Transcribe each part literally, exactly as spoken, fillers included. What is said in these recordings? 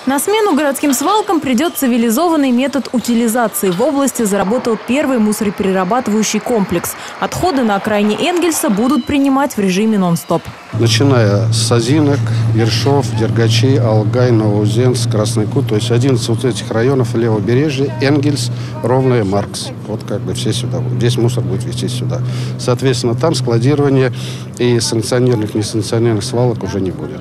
На смену городским свалкам придет цивилизованный метод утилизации. В области заработал первый мусороперерабатывающий комплекс. Отходы на окраине Энгельса будут принимать в режиме нон-стоп. Начиная с Сазинок, Ершов, Дергачи, Алгай, Новоузенск, Красный Кут, то есть одиннадцать вот этих районов левобережья, Энгельс, Ровное, Маркс. Вот как бы все сюда. Весь мусор будет везти сюда. Соответственно, там складирование и санкционированных, несанкционированных свалок уже не будет.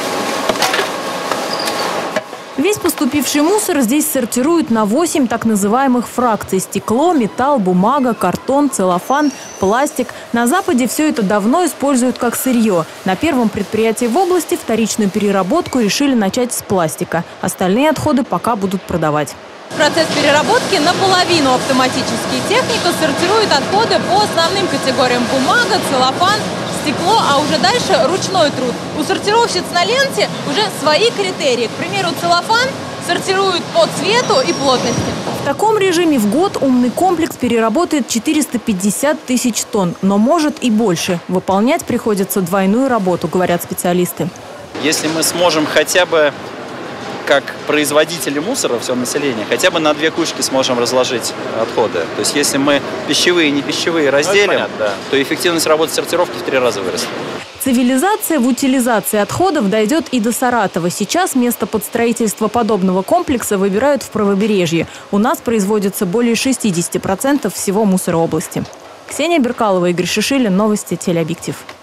Весь поступивший мусор здесь сортируют на восемь так называемых фракций – стекло, металл, бумага, картон, целлофан, пластик. На Западе все это давно используют как сырье. На первом предприятии в области вторичную переработку решили начать с пластика. Остальные отходы пока будут продавать. Процесс переработки наполовину автоматический. Техника сортирует отходы по основным категориям: бумага, целлофан, стекло, а уже дальше ручной труд. У сортировщиц на ленте уже свои критерии. К примеру, целлофан сортируют по цвету и плотности. В таком режиме в год умный комплекс переработает четыреста пятьдесят тысяч тонн, но может и больше. Выполнять приходится двойную работу, говорят специалисты. Если мы сможем хотя бы, как производители мусора, все население, хотя бы на две кучки сможем разложить отходы. То есть если мы пищевые и не пищевые разделим, ну, понятно, да, то эффективность работы сортировки в три раза вырастет. Цивилизация в утилизации отходов дойдет и до Саратова. Сейчас место под строительство подобного комплекса выбирают в правобережье. У нас производится более шестидесяти процентов всего мусора области. Ксения Беркалова, Игорь Шишилин. Новости телеобъектив.